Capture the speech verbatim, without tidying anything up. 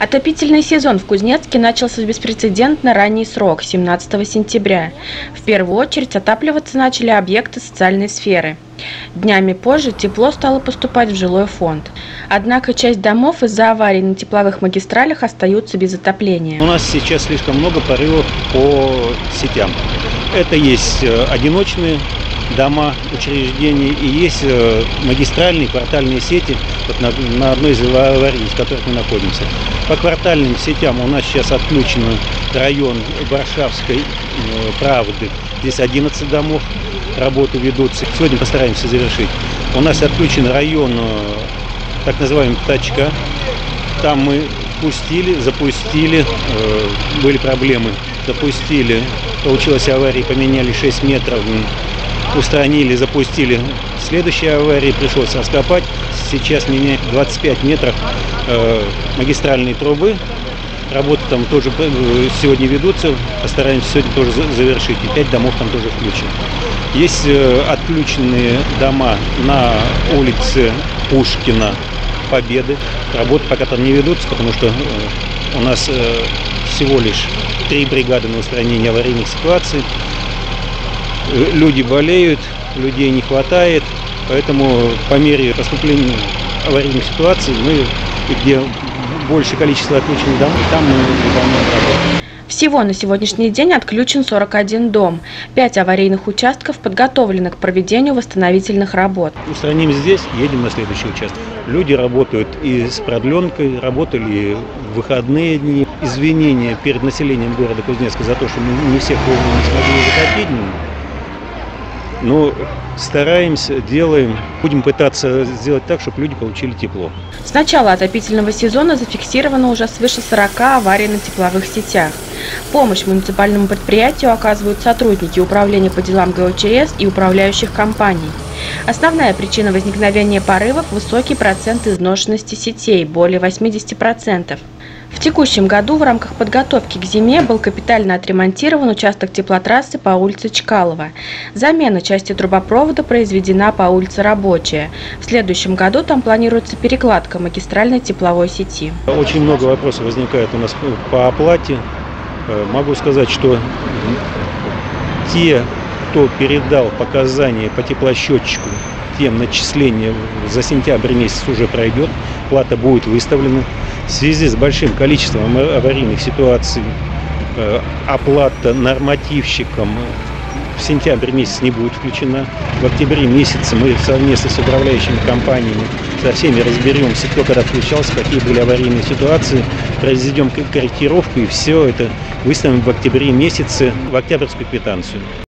Отопительный сезон в Кузнецке начался в беспрецедентно ранний срок – семнадцатого сентября. В первую очередь отапливаться начали объекты социальной сферы. Днями позже тепло стало поступать в жилой фонд. Однако часть домов из-за аварий на тепловых магистралях остаются без отопления. У нас сейчас слишком много порывов по сетям. Это есть одиночные дома, учреждения, и есть магистральные, квартальные сети вот на, на одной из аварий, в которых мы находимся. По квартальным сетям у нас сейчас отключен район Варшавской Правды. Здесь одиннадцать домов, работы ведутся. Сегодня постараемся завершить. У нас отключен район так называемый Тачка. Там мы пустили, запустили, были проблемы, запустили, получилась авария, поменяли шесть метров, устранили, запустили. Следующая авария, пришлось раскопать. Сейчас меняют двадцать пять метров э, магистральной трубы. Работы там тоже сегодня ведутся. Постараемся сегодня тоже завершить. И пять домов там тоже включим. Есть э, отключенные дома на улице Пушкина, Победы. Работы пока там не ведутся, потому что э, у нас э, всего лишь три бригады на устранение аварийных ситуаций. Люди болеют, людей не хватает, поэтому по мере поступления аварийных ситуаций мы, где большее количество отключенных домов, там мы выполняем работу. Всего на сегодняшний день отключен сорок один дом. Пять аварийных участков подготовлены к проведению восстановительных работ. Устраним здесь, едем на следующий участок. Люди работают и с продленкой, работали в выходные дни. Извинения перед населением города Кузнецка за то, что мы не всех вовремя не смогли затопить. Но стараемся, делаем, будем пытаться сделать так, чтобы люди получили тепло. С начала отопительного сезона зафиксировано уже свыше сорока аварий на тепловых сетях. Помощь муниципальному предприятию оказывают сотрудники Управления по делам ГОЧС и управляющих компаний. Основная причина возникновения порывов – высокий процент изношенности сетей – более восьмидесяти процентов. В текущем году в рамках подготовки к зиме был капитально отремонтирован участок теплотрассы по улице Чкалова. Замена части трубопровода произведена по улице Рабочая. В следующем году там планируется перекладка магистральной тепловой сети. Очень много вопросов возникает у нас по оплате. Могу сказать, что те, кто передал показания по теплосчетчику, тем начисление за сентябрь месяц уже пройдет, плата будет выставлена. В связи с большим количеством аварийных ситуаций оплата нормативщикам в сентябрь месяц не будет включена. В октябре месяце мы совместно с управляющими компаниями со всеми разберемся, кто когда включался, какие были аварийные ситуации, произведем корректировку и все это выставим в октябре месяце в октябрьскую квитанцию.